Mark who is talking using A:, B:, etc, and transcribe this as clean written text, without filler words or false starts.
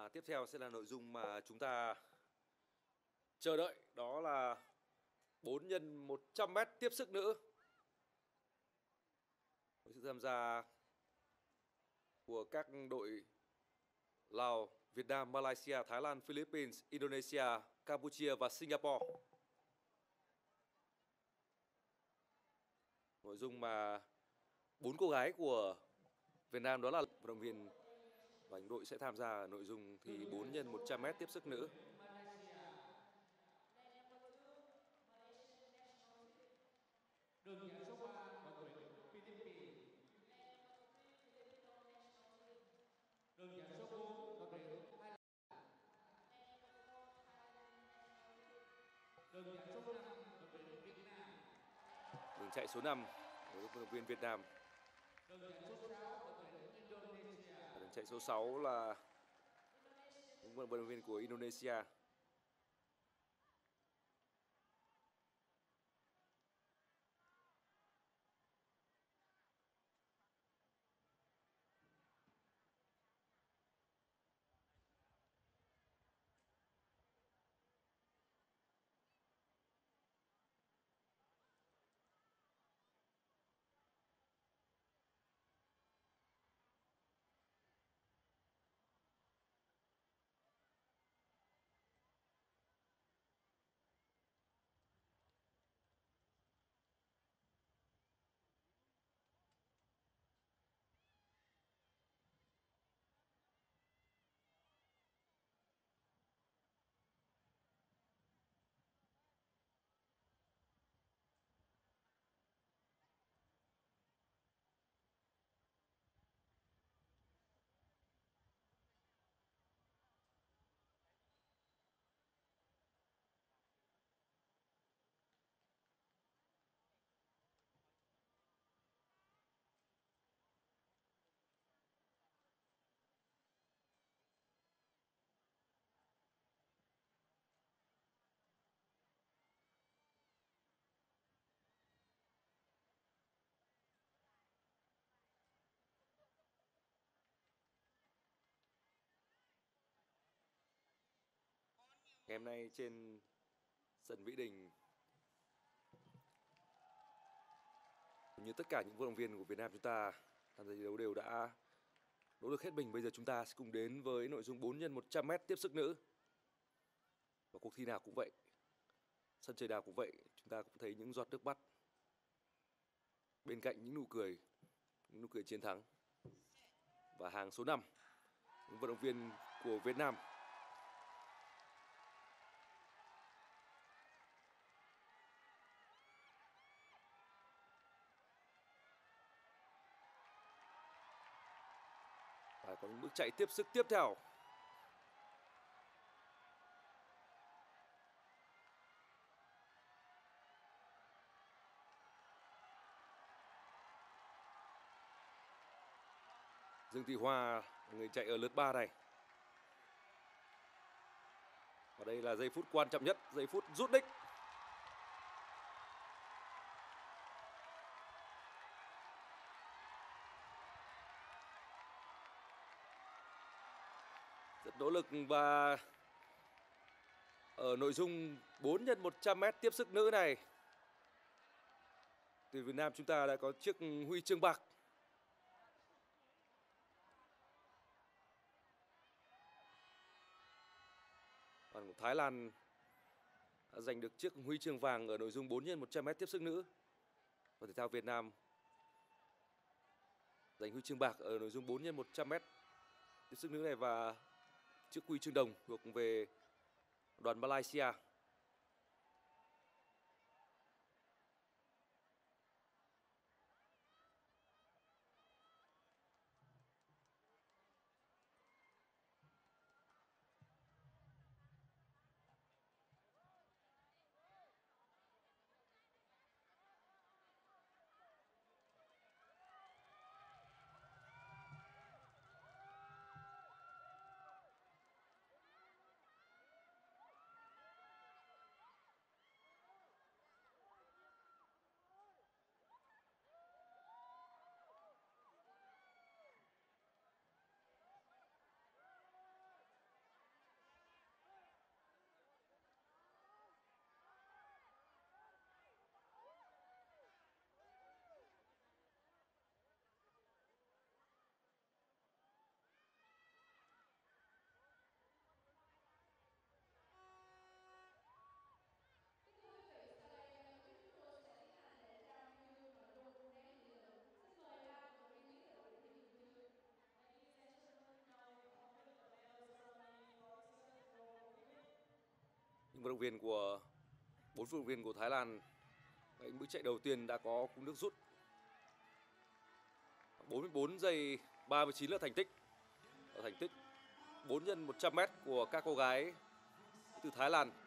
A: Và tiếp theo sẽ là nội dung mà chúng ta chờ đợi, đó là 4 x 100m tiếp sức nữ. Với sự tham gia của các đội Lào, Việt Nam, Malaysia, Thái Lan, Philippines, Indonesia, Campuchia và Singapore. Nội dung mà 4 cô gái của Việt Nam đó là vận động viên và những đội sẽ tham gia ở nội dung thi 4 x 100m tiếp sức nữ.
B: Đường dẫn số 3 đội tuyển Philippines. Đường dẫn số 4 đội tuyển Thái Lan. Đường dẫn số 5 đội tuyển Việt Nam.
A: Đường chạy số 5 của vận động viên Việt Nam.
B: Đường chạy số 6 đội tuyển Indonesia.
A: Và đường chạy số 6 là những vận động viên của Indonesia. Ngày hôm nay trên sân Mỹ Đình, như tất cả những vận động viên của Việt Nam chúng ta tham gia thi đấu đều đã nỗ lực hết mình. Bây giờ chúng ta sẽ cùng đến với nội dung 4 x 100m tiếp sức nữ. Và cuộc thi nào cũng vậy, sân chơi nào cũng vậy, chúng ta cũng thấy những giọt nước mắt bên cạnh những nụ cười chiến thắng. Và hàng số 5, những vận động viên của Việt Nam. Và có những bước chạy tiếp sức tiếp theo. Dương Thị Hoa, người chạy ở lượt 3 này. Và đây là giây phút quan trọng nhất, giây phút rút đích. Rất nỗ lực và ở nội dung 4 x 100m tiếp sức nữ này, tuyển Việt Nam chúng ta đã có chiếc huy chương bạc. Còn Thái Lan đã giành được chiếc huy chương vàng ở nội dung 4 x 100m tiếp sức nữ. Và thể thao Việt Nam giành huy chương bạc ở nội dung 4 x 100m tiếp sức nữ này và chiếc huy chương đồng thuộc về đoàn Malaysia. vận động viên của 4 vận động viên của Thái Lan. Bước chạy đầu tiên đã có cú nước rút. 44 giây 39 là thành tích. Thành tích 4 x 100m của các cô gái từ Thái Lan.